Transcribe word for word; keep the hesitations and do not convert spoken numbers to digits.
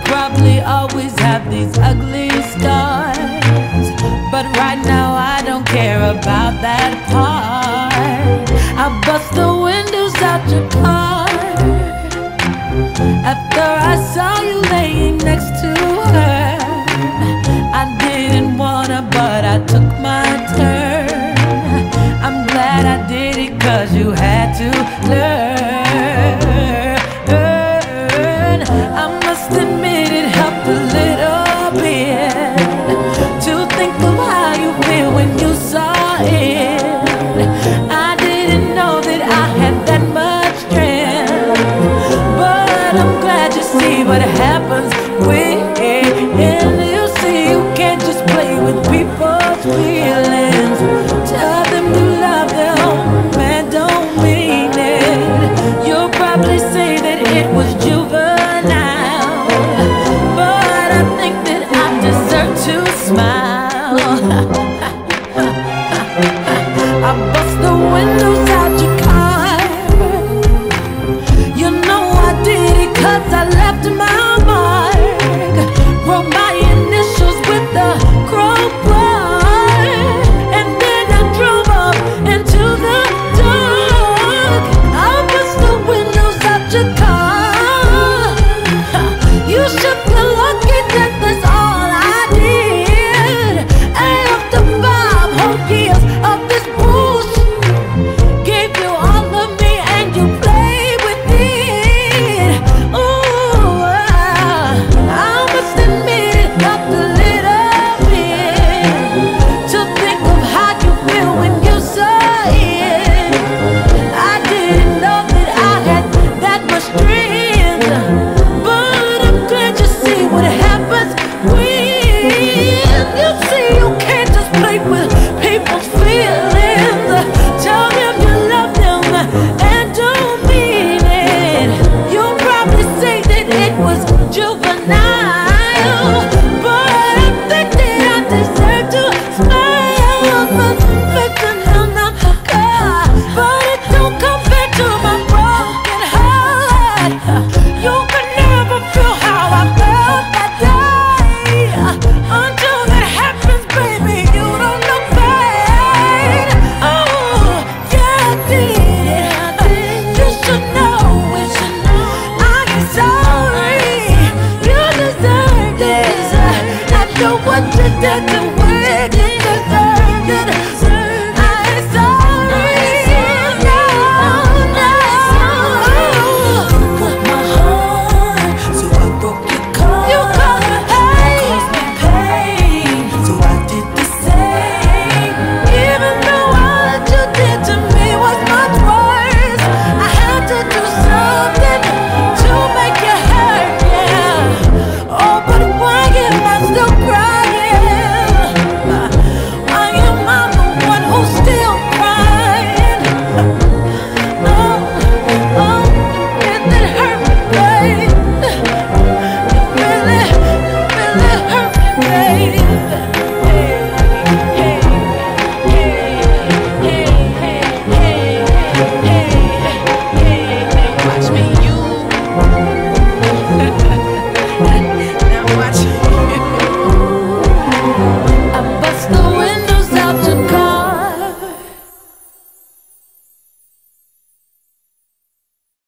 probably always have these ugly scars, but right now I don't care about that part. I bust the windows out your car after I saw you laying next to her. I didn't wanna, but I took my turn. I'm glad I did it, cause you had to learn. I must admit it helped a little bit to think of how you feel when you saw it. I didn't know that I had that much strength, but I'm glad you see what happens when you see you can't just play with people's feelings. Tell them you love them, man, don't mean it. You'll probably say that it was juvenile, but I think that I deserve to smile. I bust the windows out your car. You know I did it cause I left my mark. Wrote my initials with the crowbar, and then I drove up into the dark. I bust the windows out your car. You should feel lucky that that's all I did. After five whole years of this bullshit, gave you all of me and you played with it. Ooh, I must admit it helped a little bit to think of how you feel when you saw it. I didn't know that I had that much strength, but I'm glad you see what happens when you see you can't just play with people's feelings. Tell them you love them and don't mean it. You'll probably say that it was juvenile, but I think that I deserve to smile. Perfection hell not the car, but it don't compare to my broken heart. You can never feel how I felt that day. Until that happens, baby, you don't look bad. Oh, yeah, I did it. You should know it. I ain't sorry. You deserve this. After what you did to me.